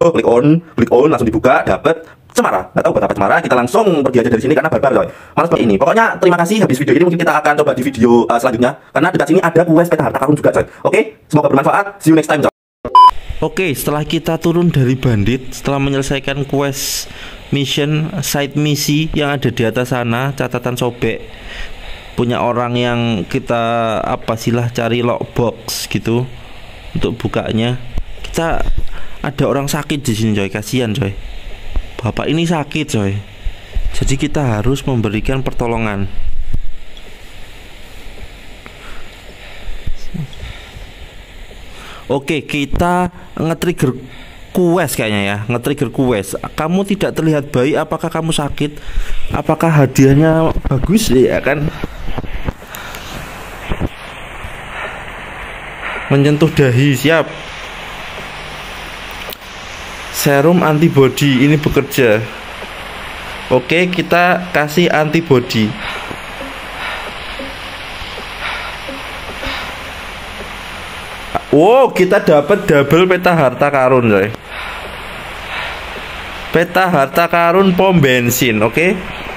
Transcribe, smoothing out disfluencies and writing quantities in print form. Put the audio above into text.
Oh, klik on langsung dibuka, dapat cemara. Nggak tahu buat apa cemara, kita langsung pergi aja dari sini karena barbar coy. Malas seperti ini. Pokoknya terima kasih, habis video ini mungkin kita akan coba di video selanjutnya karena dekat sini ada quest peta harta karun juga coy. Oke, semoga bermanfaat. See you next time coy. Oke, setelah kita turun dari bandit, setelah menyelesaikan quest mission, side misi yang ada di atas sana, catatan sobek punya orang yang kita cari lockbox gitu untuk bukanya. Kita ada orang sakit di sini coy, kasihan coy. Bapak ini sakit coy. Jadi kita harus memberikan pertolongan. Oke, kita nge-trigger quest kayaknya ya, nge-trigger quest. Kamu tidak terlihat baik, apakah kamu sakit? Apakah hadiahnya bagus ya kan? Menyentuh dahi, siap. Serum antibody ini bekerja. Oke, kita kasih antibody. Wow, kita dapat double peta harta karun coy. Peta harta karun pom bensin, oke.